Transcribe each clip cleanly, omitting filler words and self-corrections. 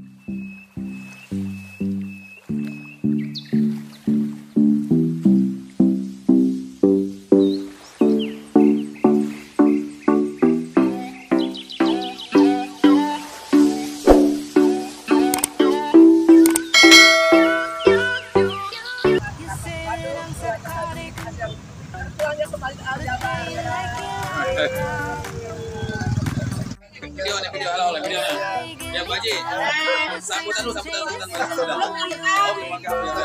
Video halo videonya. Ya Bu Haji. Sambutan dulu. Oh, belum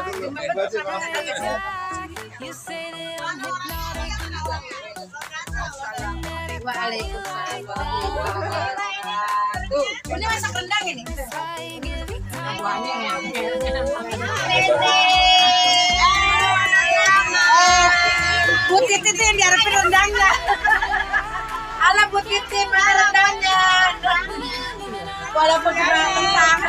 Waalaikumsalam. Ini masak rendang ini. Bu Titi yang diharapin rendangnya. Ala Bu Titi mana rendangnya? Walaupun kena kentang.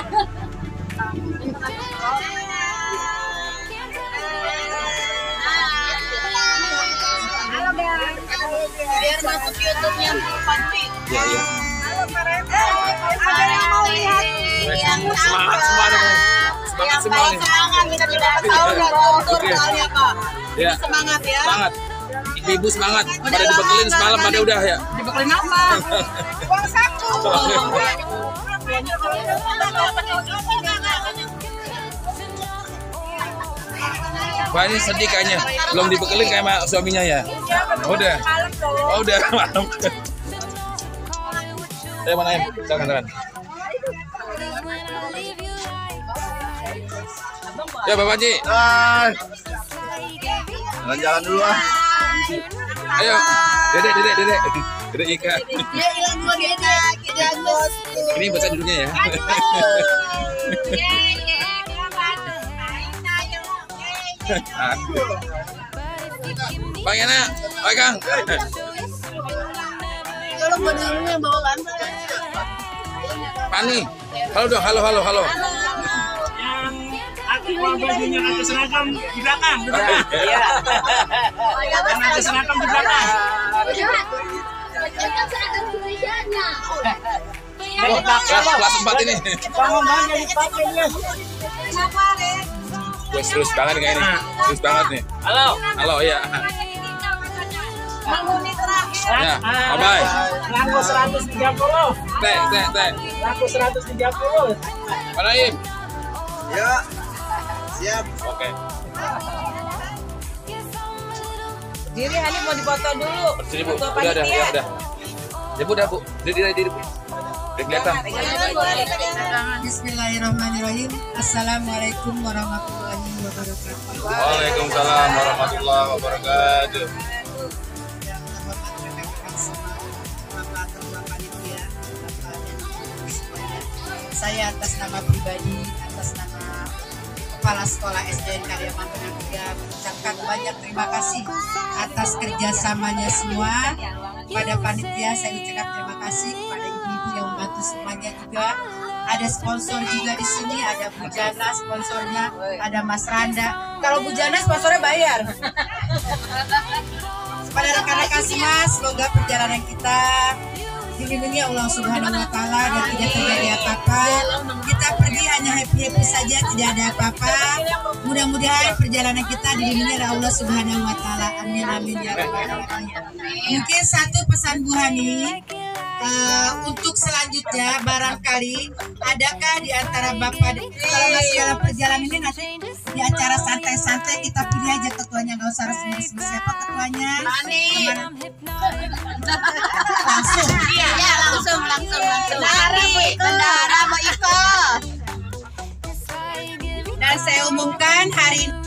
Halo guys. Biar masuk YouTube-nya Panci. Iya. Halo Pak Remo. Ada yang mau lihat yang Semangat semua nih. Semangat semua nih. Semangat kita tidak tahu tur soalnya Pak. Ya. Semangat ya. Semangat. Ibu semangat. Pada dibekelin semalam pada udah ya. Dibekelin apa? Uang saku. Wah ini sedih kayaknya. Belum dibekelin kayak sama suaminya ya. Udah. Oh udah malam. Mana ya? Silakan. Ya Bapak Haji. Jalan-jalan dulu ah. Ayo. Dedek Ika. Dia hilang dua dia bos. Ini baca dulunya ya. Bang Yana, Pak Kang. Kalau modelnya bawa lantai. Pani. Halo dong, halo. Aku bawa bajunya ada seragam di belakang. Iya. Yang ada seragam di belakang. Kelas 4 ini. Bangun dipakai dia. Kenapa, Dek? Gue serius banget kayak ini. Serius banget nih. Halo ya. Menghuni terakhir. Ya, bye. Laku 130. Teh. Laku 130. Pak Naim. Ya. Siap. Oke. Diri Hani mau dipoto dulu. Sini Bu. Udah. Ya Bu, Bu. Diri. Kelihatan. Bismillahirrahmanirrahim. Assalamualaikum warahmatullahi wabarakatuh. Waalaikumsalam warahmatullahi wabarakatuh. Saya atas nama pribadi, atas nama Kepala Sekolah SDN Karya Mantan 3 mengucapkan banyak terima kasih atas kerjasamanya semua. Pada panitia saya ucapkan terima kasih kepada ibu-ibu yang membantu semuanya juga. Ada sponsor juga di sini, ada Bu Jana sponsornya, ada Mas Randa. Kalau Bu Jana sponsornya bayar. Pada rekan-rekan semua, semoga perjalanan kita dilindungi Allah Subhanahu wa Ta'ala dan tidak terjadi apa-apa. Kita pergi hanya happy saja, tidak ada apa-apa. Mudah-mudahan perjalanan kita dilindungi oleh Allah Subhanahu wa Ta'ala. Amin ya rabbal alamin. Mungkin satu pesan Bu Hani, untuk selanjutnya barangkali adakah di antara Bapak kalau masih dalam perjalanan ini nanti di acara santai-santai kita pilih aja ketuanya, nggak usah resmi-resmi. Siapa ketuanya? Langsung. Iya, langsung. Bendara Bu Iko. Dan saya umumkan hari ini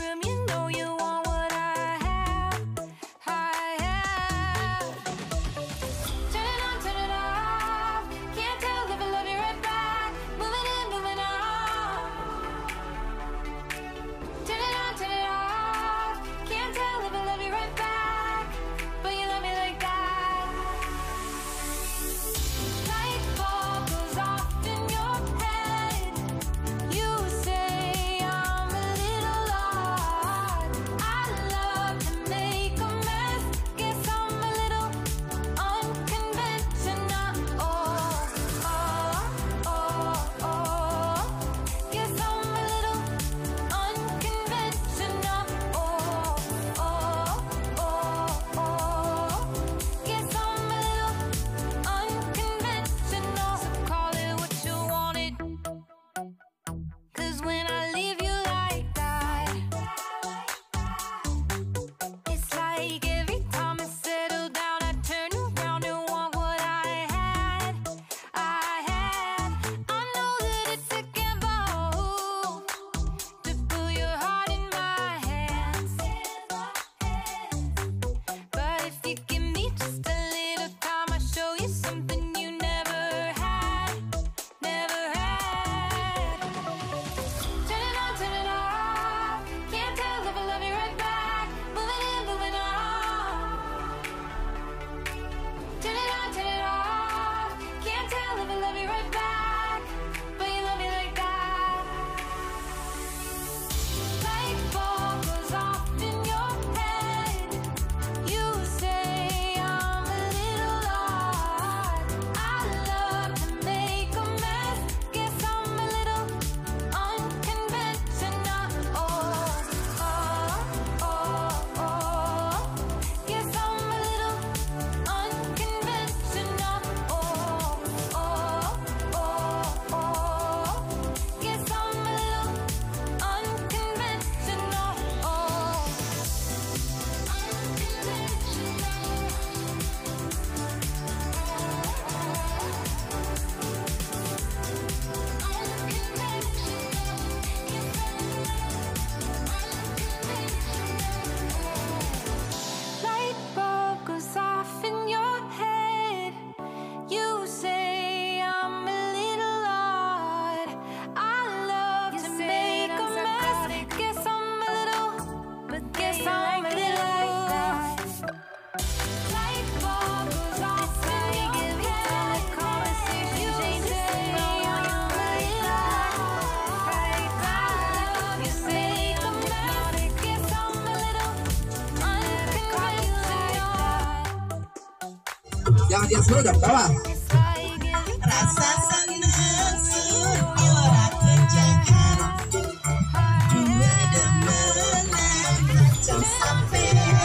Dia semua udah bawah. Rasa senang suara kejangan, dua demenan macam sampean.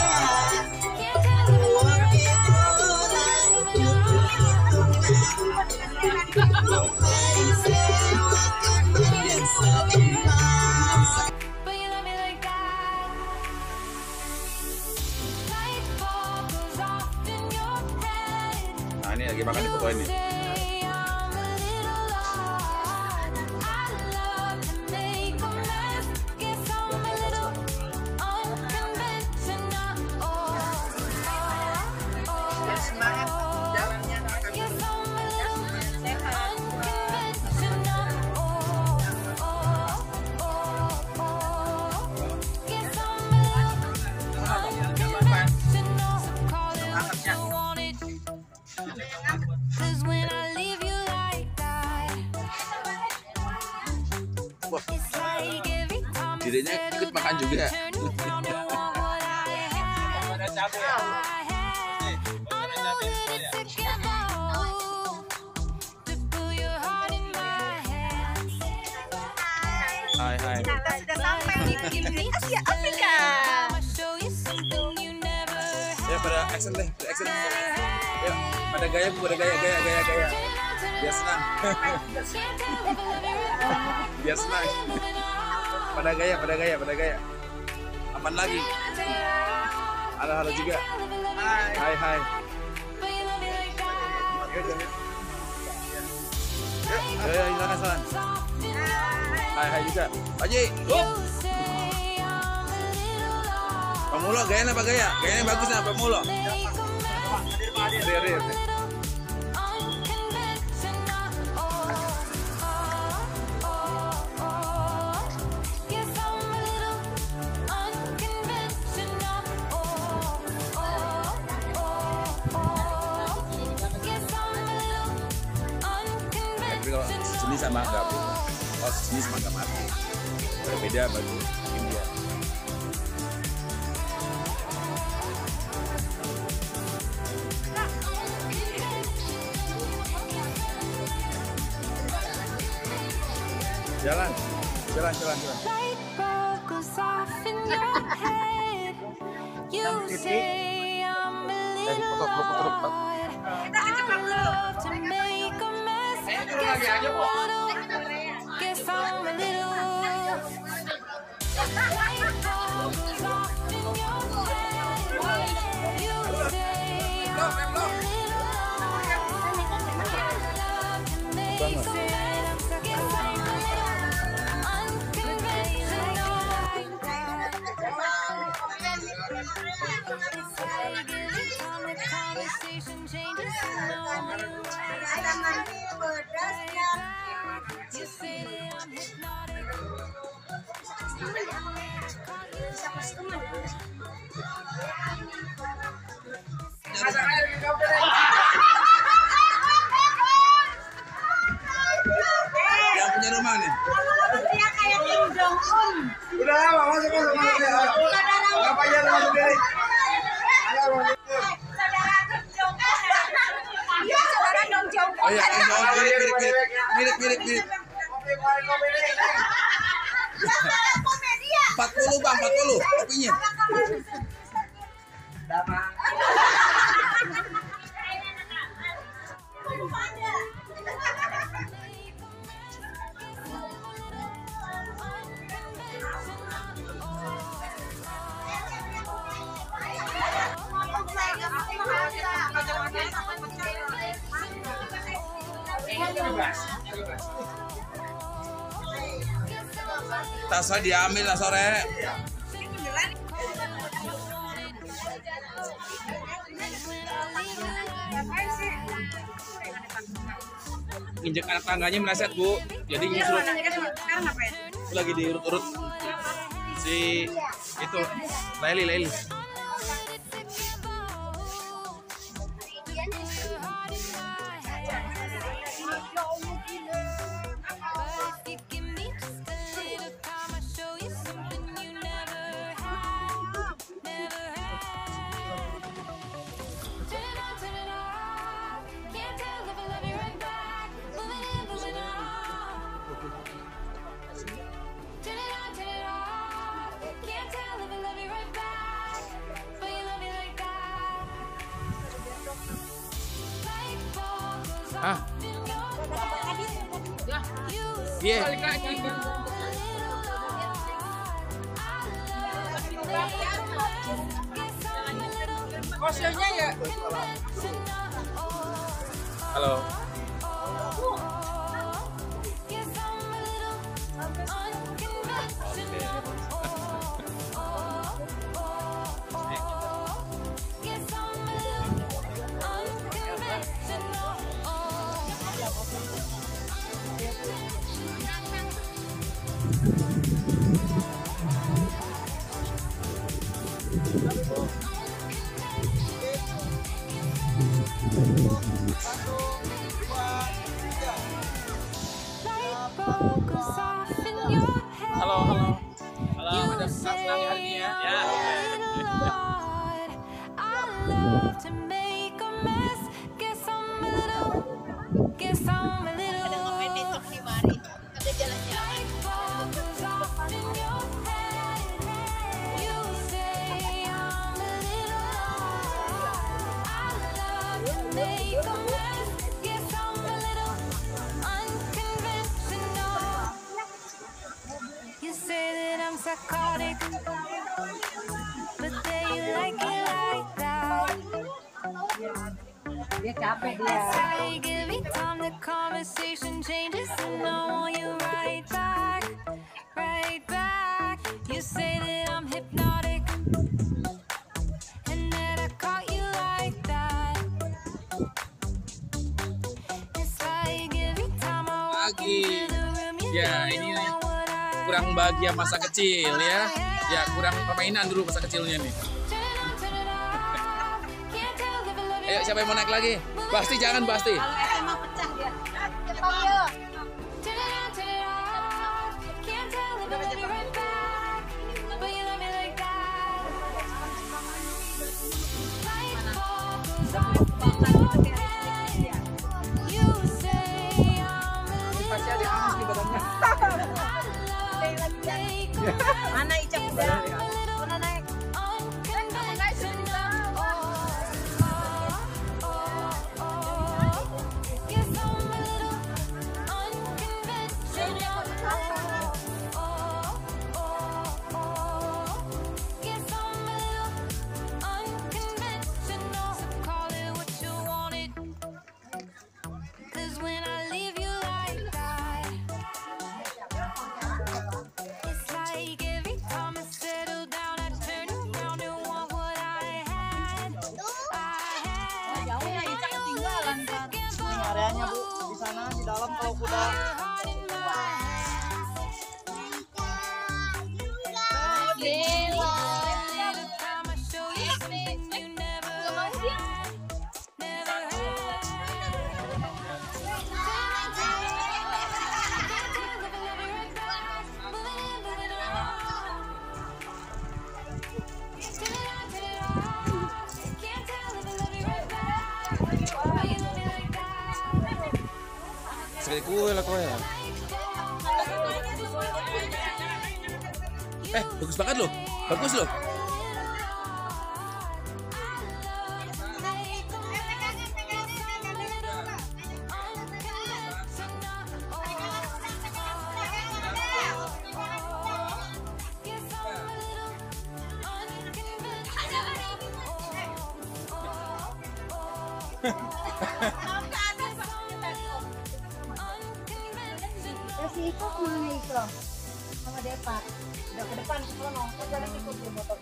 Uang idolan butuh hitungan, mari semakan dan seimbang. Nah ini lagi makan di foto ini. Semangat jalannya Dirinya ikut makan juga. Hai hai. Kita sudah sampai di Kimli Asia Afrika. Ya pada action deh, pada action. Ya pada gaya, gaya. Biar senang. Biar senang. Pada gaya. Aman lagi. Halo juga. Hai. Ya, silakan. Hai juga. Haji, Pamulo gaya apa gaya? Gayanya bagus nih Pamulo. Hadir. Tapi kalau sejenis sama enggak bu. Kalau sejenis sama enggak mati. Berbeda bagi India. Jalan. Kita ke Jepang dulu. Yang punya rumah nih. Dia kayak Kim Jong Un. Udah lama masuk. Apa aja lu masuk diri? Saudara Kim Jong Un. Iya, saudara Kim Jong Un. Oh iya, mirip. Komedia. 40 bang, 40 kopinya. Tasnya diambil lah sore. Injek anak tangganya meleset bu, jadi nyusul. Lagi diurut-urut si itu Laili. Hah? Iya. Kosnya ya. Halo. Halo, halo. Halo, ada senang hari ini ya. Ya. Ada ngomain TikTok di mari. Ada jalan-jalan. You say that I'm psychotic, but then you like it like that. Dia capek dia. It's like every time the conversation changes, and I want you right back, right back. You say that I'm hypnotic, and that I caught you like that. It's like every time I walk into the room, you Ya, know ini you want what I kurang bahagia masa kecil ya. Ya, kurang permainan dulu masa kecilnya nih. Ayo, siapa yang mau naik lagi? Pasti jangan, pasti. SMA pecah dia. Jepang yuk. Pasti ada amas di badannya. Mana Icap udah? Mana naik? Areanya Bu, di sana di dalam kalau kuda. Sekali kue lah kue. Bagus banget loh. Bagus loh. Si Iko mana Iko? Sama Depa. Udah ke depan ke sono. Jangan ikut di motor.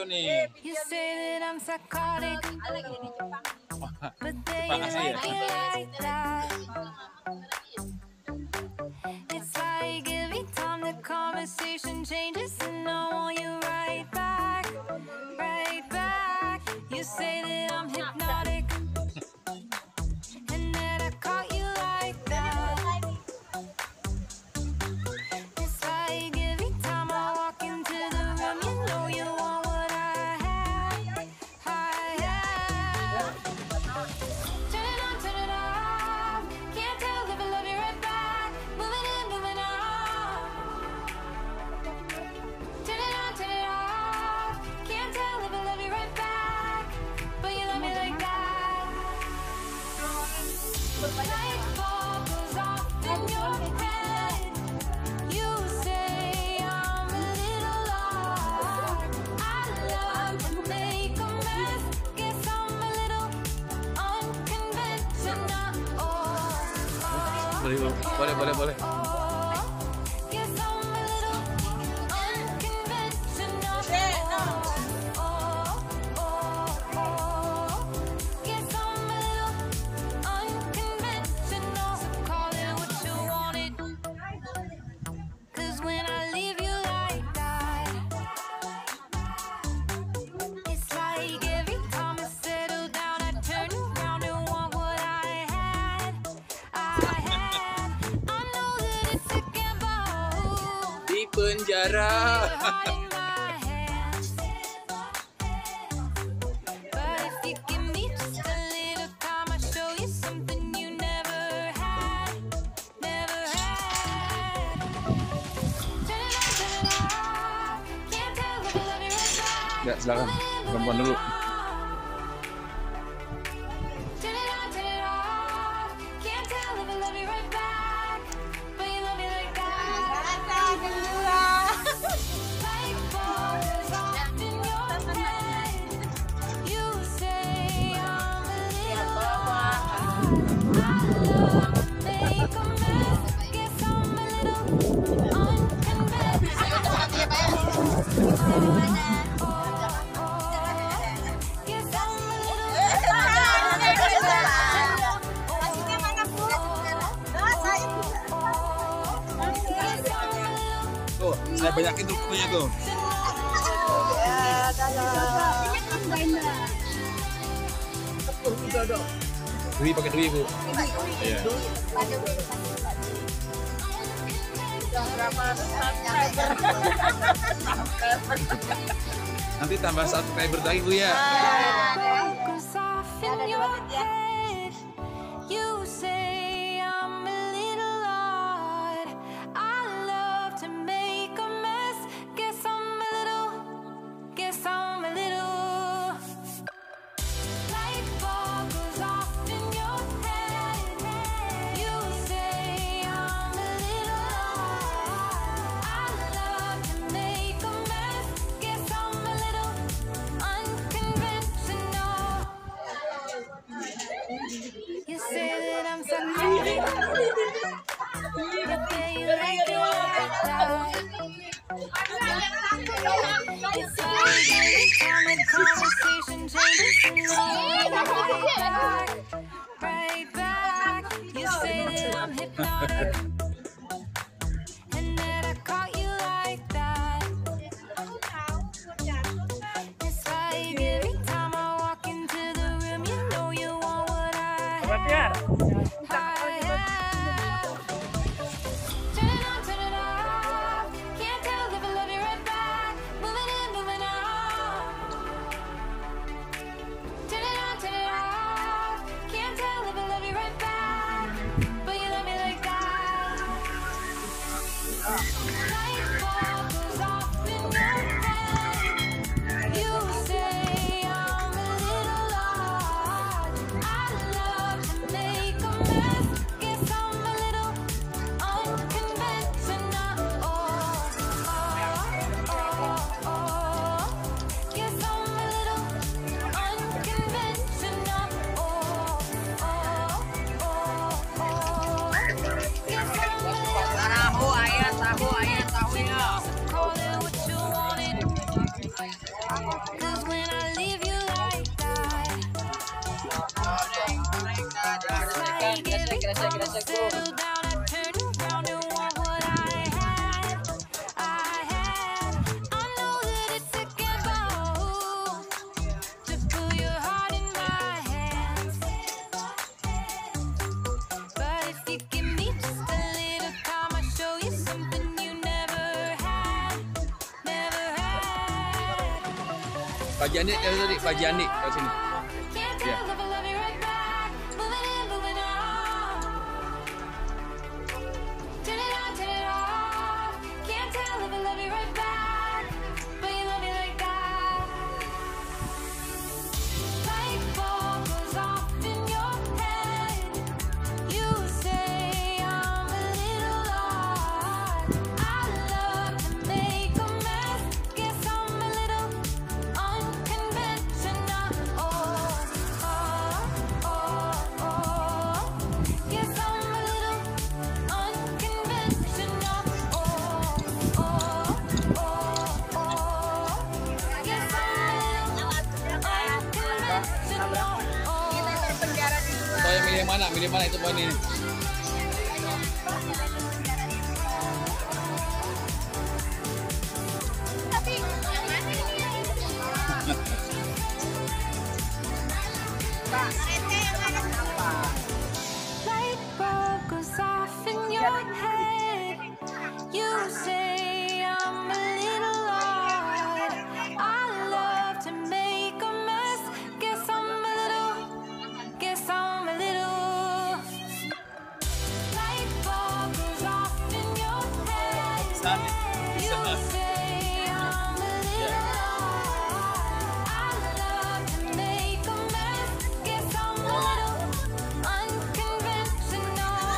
nih. You say that I'm psychotic, but they Jepang asli ya? like me like that. It's like every time the conversation changes, and I want you right back, right back. You say that I'm hypnotic, and that I caught you like that. It's like every time I walk into the room, you know you want what I have. Turn it on, turn it off. Can't tell if I love you right back. Moving in, moving on. Turn it on, turn it off. Can't tell if I love you right back, but you love me like that. Light bulb goes off in your head. You say I'm a little lost. I love to make a mess. Guess I'm a little unconventional. Boleh. Guess I'm a little unconventional. Guess I'm a little unconventional. So call it what you wanted. 'Cause when I leave you like that, it's like every time I settle down, I turn around and want what I had. I know that it's a gamble. Di penjara. Heart in my hands. But if you give me just a little time, I'll show you something you never had. Never had. Turn it on, turn it off. Can't tell if I love you right back. Ya, silakan. Perempuan dulu. Turn it on, turn it off. Can't tell if I love you right back, but you love me like that. Light bulb goes off in your head. You say I'm a little lost. I love to make a mess. Guess I'm a little unconventional. Guess I'm a Tuh, saya banyakin tuh kuenya tuh. Dwi pakai dwi, Bu. Iya. Nanti tambah subscriber lagi, Bu ya. goes off in your head. You say I'm a little odd. I love to make a mess. Guess I'm a little. Light bulb goes off in your head. You say I'm a little odd. I love to make a mess. Guess I'm a little unconventional. You say that I'm psychotic, but then you like it like that. It's like every time the conversation changes, and I'm right back. You say that I'm hypnotic, and that I caught you like that. It's like every time I walk into the room, you know you want what I have. Turn it on, turn it off. Can't tell if I love you right back. Moving in, moving on. Turn it on, turn it off. Can't tell if I love you right back, but you love me like that. Light bulb goes off in your head. You say I'm a little lost. I love to make a mess. Promise to settle down, I turned around and want what I had. I know that it's a gamble to put your heart in my hands. But if you give me just a little time, I'll show you something you never had. Pak Janik dari tadi, Pak Janik dari sini. Can't Yeah. tell if I love you right back. Moving in, moving on. Turn it on, turn it off. Can't tell if I love you right back, but you love me like that. Light bulb goes off in your head. You say I'm a little odd. I love to make a mess. Guess I'm a little unconventional. Guess I'm a little unconventional. Guess I'm a little unconventional. Saya milih mana itu poin ini. Light bulb goes off in your head. You say I'm a little odd. I love to make a mess. Guess I'm a little. Light bulb goes off in your head. You say I'm a little odd. I love to make a mess. Guess I'm a little unconventional.